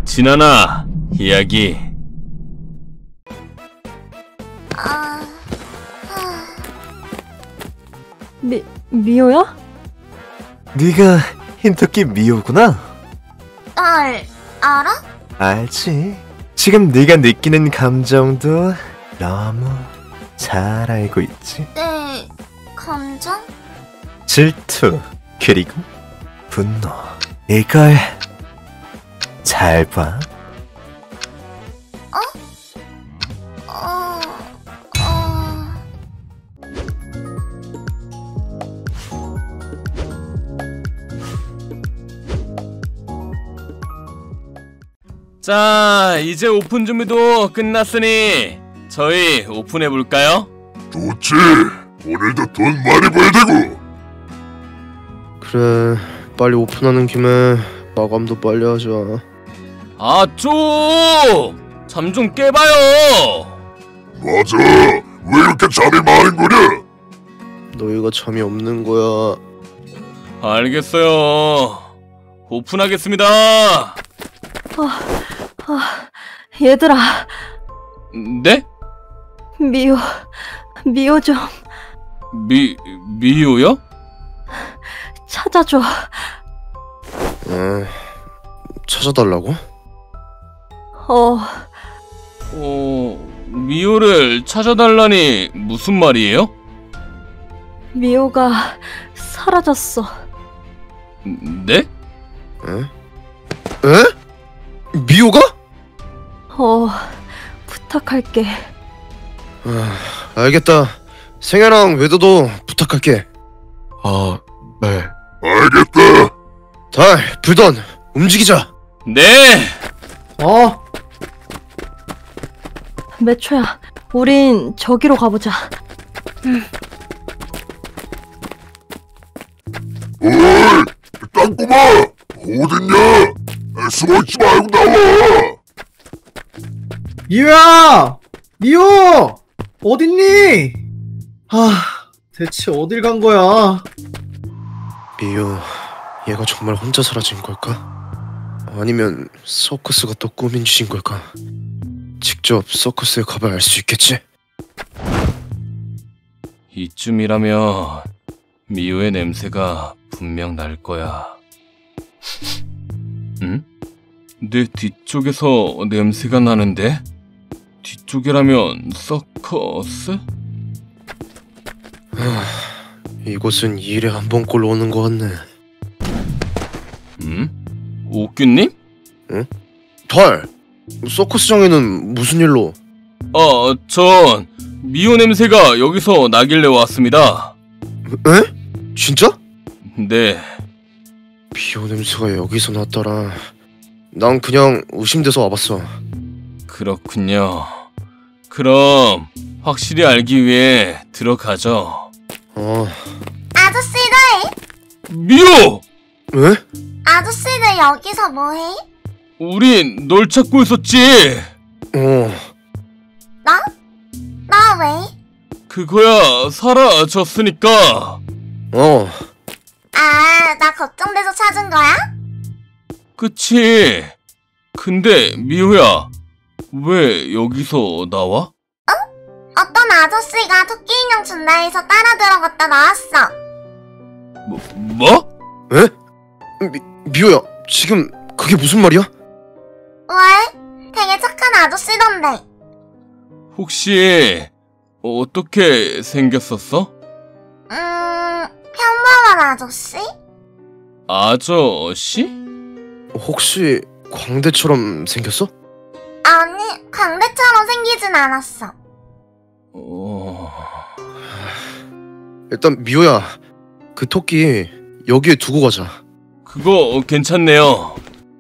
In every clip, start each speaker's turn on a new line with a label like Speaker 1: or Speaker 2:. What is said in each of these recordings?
Speaker 1: 진아나, 이야기.
Speaker 2: 미호야?
Speaker 3: 네가 흰토끼 미호구나?
Speaker 4: 날 알아?
Speaker 3: 알지. 지금 네가 느끼는 감정도 너무 잘 알고 있지.
Speaker 4: 내 감정?
Speaker 3: 질투, 그리고 분노. 이걸 잘 봐.
Speaker 1: 자, 이제 오픈 준비도 끝났으니 저희 오픈해볼까요?
Speaker 5: 좋지. 오늘도 돈 많이 벌야 되고.
Speaker 6: 그래, 빨리 오픈하는 김에 마감도 빨리 하자.
Speaker 1: 아, 좀! 잠 좀 깨봐요!
Speaker 5: 맞아. 왜 이렇게 잠이 많은 거냐?
Speaker 6: 너희가 잠이 없는 거야.
Speaker 1: 알겠어요. 오픈하겠습니다.
Speaker 2: 얘들아,
Speaker 1: 네?
Speaker 2: 미호 좀
Speaker 1: 미호요?
Speaker 2: 찾아줘.
Speaker 6: 찾아달라고?
Speaker 1: 미호를 찾아달라니 무슨 말이에요?
Speaker 2: 미호가 사라졌어.
Speaker 1: 네?
Speaker 6: 에? 미호가?
Speaker 2: 부탁할게.
Speaker 6: 알겠다. 생야랑 외도도 부탁할게. 네.
Speaker 5: 알겠다.
Speaker 6: 달, 불던, 움직이자.
Speaker 1: 네!
Speaker 2: 매초야, 우린 저기로 가보자.
Speaker 5: 어이, 땅꼬마, 어딨냐? 숨어있지 말고 나와.
Speaker 7: 미호야! 미호! 어딨니? 대체 어딜 간 거야?
Speaker 6: 미호, 얘가 정말 혼자 사라진 걸까? 아니면 서커스가 또 꾸민 짓인 걸까? 직접 서커스에 가봐야 알 수 있겠지?
Speaker 1: 이쯤이라면 미호의 냄새가 분명 날 거야. 응? 내 뒤쪽에서 냄새가 나는데? 뒤쪽이라면 서커스?
Speaker 6: 이곳은 2일에 한 번꼴로 오는 것 같네.
Speaker 1: 옥규님?
Speaker 6: 응? 달! 서커스장에는 무슨 일로?
Speaker 1: 전 미호 냄새가 여기서 나길래 왔습니다.
Speaker 6: 에? 진짜?
Speaker 1: 네.
Speaker 6: 미호 냄새가 여기서 났더라. 난 그냥 의심돼서 와봤어.
Speaker 1: 그렇군요. 그럼 확실히 알기 위해 들어가죠.
Speaker 4: 아저씨들!
Speaker 1: 미호!
Speaker 6: 왜?
Speaker 4: 아저씨들 여기서 뭐해?
Speaker 1: 우린 널 찾고 있었지.
Speaker 4: 나? 나 왜?
Speaker 1: 그거야 사라졌으니까.
Speaker 4: 나 걱정돼서 찾은 거야?
Speaker 1: 그치. 근데 미호야, 왜 여기서 나와?
Speaker 4: 어떤 아저씨가 토끼 인형 준다 해서 따라 들어갔다 나왔어.
Speaker 1: 뭐?
Speaker 6: 에? 미호야, 지금 그게 무슨 말이야?
Speaker 4: 왜? 되게 착한 아저씨던데.
Speaker 1: 혹시 어떻게 생겼었어?
Speaker 4: 평범한 아저씨?
Speaker 1: 아저씨?
Speaker 6: 혹시 광대처럼 생겼어?
Speaker 4: 아니, 광대처럼 생기진 않았어.
Speaker 6: 일단 미호야, 그 토끼 여기에 두고 가자.
Speaker 1: 그거 괜찮네요.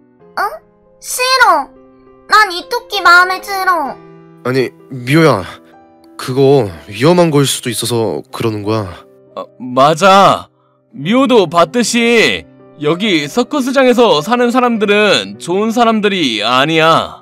Speaker 4: 싫어. 난 이 토끼 마음에 들어.
Speaker 6: 아니, 미호야, 그거 위험한 걸 수도 있어서 그러는 거야.
Speaker 1: 맞아. 미호도 봤듯이 여기 서커스장에서 사는 사람들은 좋은 사람들이 아니야.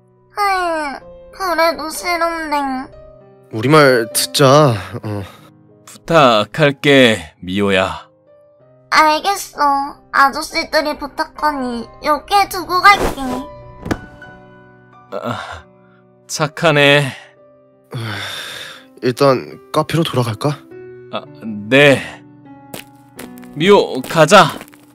Speaker 4: 그래도 싫은데.
Speaker 6: 우리말 듣자.
Speaker 1: 부탁할게, 미호야.
Speaker 4: 알겠어. 아저씨들이 부탁하니 여기에 두고 갈게.
Speaker 1: 착하네.
Speaker 6: 일단 카페로 돌아갈까?
Speaker 1: 네. 미호, 가자.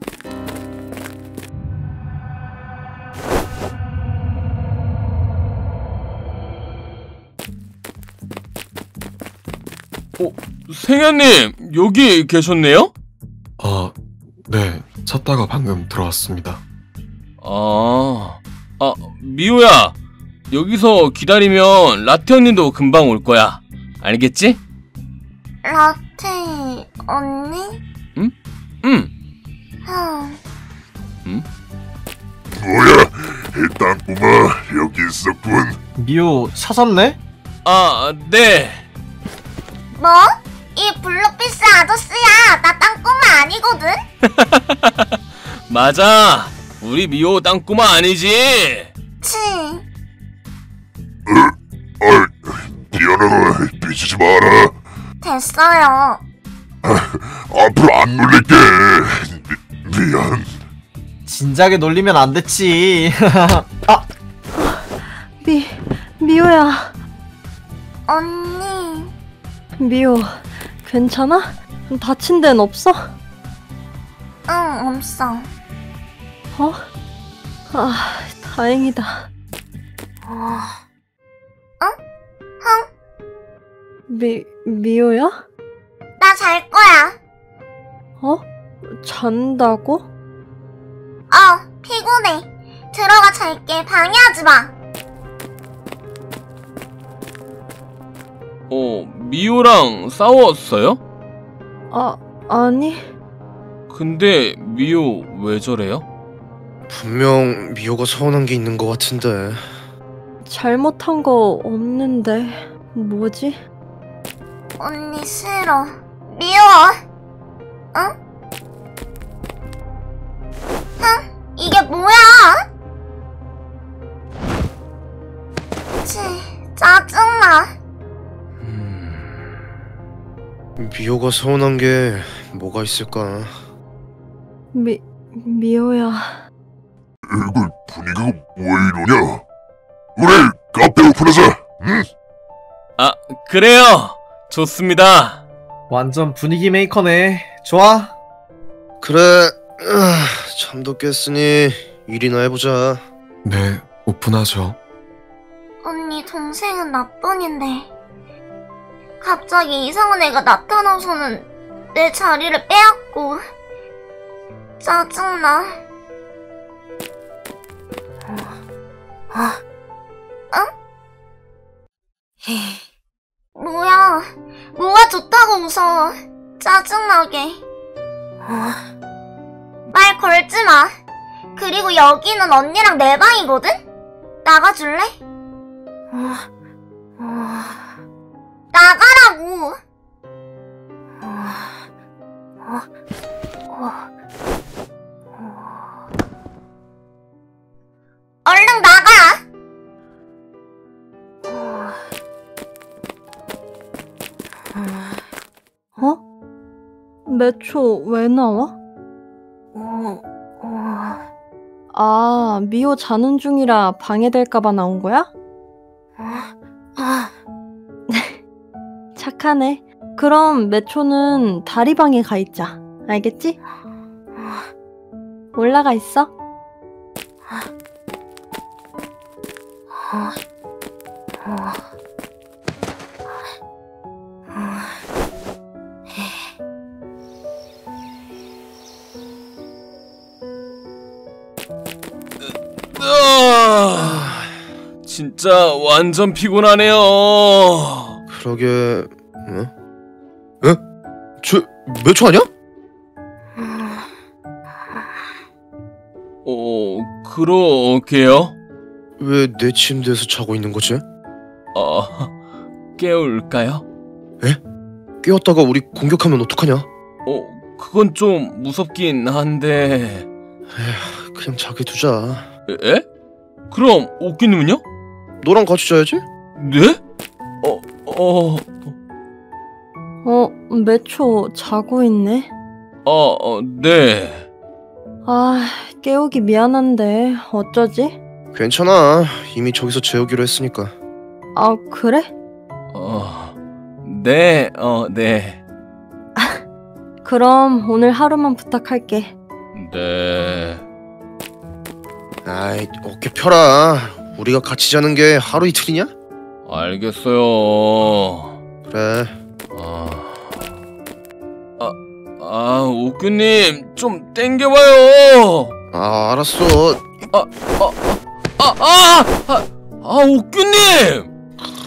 Speaker 1: 생현님, 여기 계셨네요?
Speaker 8: 네. 찾다가 방금 들어왔습니다.
Speaker 1: 미호야. 여기서 기다리면 라테 언니도 금방 올 거야. 알겠지?
Speaker 4: 라테 언니?
Speaker 1: 응.
Speaker 5: 뭐야, 이 땅꼬마 여기 있었군.
Speaker 7: 미호 찾았네?
Speaker 1: 네.
Speaker 4: 뭐? 이 블루피스 아저씨야. 나 땅꼬마 아니거든?
Speaker 1: 맞아. 우리 미호 땅꼬마 아니지?
Speaker 4: 치.
Speaker 5: 미안하다, 삐지지 마라.
Speaker 4: 됐어요.
Speaker 5: 앞으로 안 놀릴게. 미안.
Speaker 7: 진작에 놀리면 안 됐지.
Speaker 2: 미호야.
Speaker 4: 언니.
Speaker 2: 미호, 괜찮아? 다친 데는 없어?
Speaker 4: 응, 없어.
Speaker 2: 다행이다. 미호야?
Speaker 4: 나 잘 거야.
Speaker 2: 잔다고?
Speaker 4: 피곤해. 들어가 잘게. 방해하지 마.
Speaker 1: 미호랑 싸웠어요?
Speaker 2: 아니.
Speaker 1: 근데 미호 왜 저래요?
Speaker 6: 분명 미호가 서운한 게 있는 것 같은데.
Speaker 2: 잘못한 거 없는데. 뭐지?
Speaker 4: 언니 싫어. 미워. 응? 이게 뭐야? 치, 짜증나.
Speaker 6: 미호가 서운한 게 뭐가 있을까?
Speaker 2: 미호야.
Speaker 5: 이거 분위기가 왜 이러냐? 우리 카페 오픈하자. 응?
Speaker 1: 그래요. 좋습니다.
Speaker 7: 완전 분위기 메이커네. 좋아.
Speaker 6: 그래. 잠도 깼으니 일이나 해보자.
Speaker 8: 네, 오픈하죠.
Speaker 4: 언니 동생은 나뿐인데 갑자기 이상한 애가 나타나서는 내 자리를 빼앗고 짜증나. 뭐가 좋다고 웃어. 짜증나게. 말 걸지 마. 그리고 여기는 언니랑 내 방이거든? 나가줄래? 나가라고. 얼른 나가.
Speaker 2: 매초 왜 나와? 미호 자는 중이라 방해될까봐 나온 거야? 착하네. 그럼 매초는 다리방에 가 있자. 알겠지? 올라가 있어.
Speaker 1: 진짜 완전 피곤하네요.
Speaker 6: 그러게. 저 몇 초 아니야?
Speaker 1: 그러게요.
Speaker 6: 왜 내 침대에서 자고 있는 거지?
Speaker 1: 깨울까요?
Speaker 6: 깨웠다가 우리 공격하면 어떡하냐?
Speaker 1: 그건 좀 무섭긴 한데.
Speaker 6: 그냥 자게 두자.
Speaker 1: 에? 그럼 오키님은요?
Speaker 6: 너랑 같이 자야지?
Speaker 1: 네?
Speaker 2: 매초 자고 있네.
Speaker 1: 네.
Speaker 2: 깨우기 미안한데 어쩌지?
Speaker 6: 괜찮아. 이미 저기서 재우기로 했으니까.
Speaker 2: 아, 그래?
Speaker 1: 네, 네.
Speaker 2: 그럼 오늘 하루만 부탁할게.
Speaker 1: 네.
Speaker 6: 아이, 어깨 펴라. 우리가 같이 자는 게 하루 이틀이냐?
Speaker 1: 알겠어요.
Speaker 6: 그래.
Speaker 1: 옥규님, 좀 땡겨봐요.
Speaker 6: 아, 알았어.
Speaker 1: 옥규님!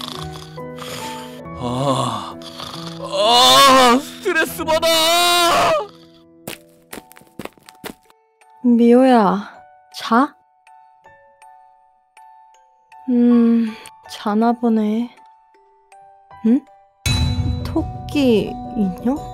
Speaker 1: 스트레스 받아!
Speaker 2: 미호야, 자? 자나 보네. 응? 토끼 인형?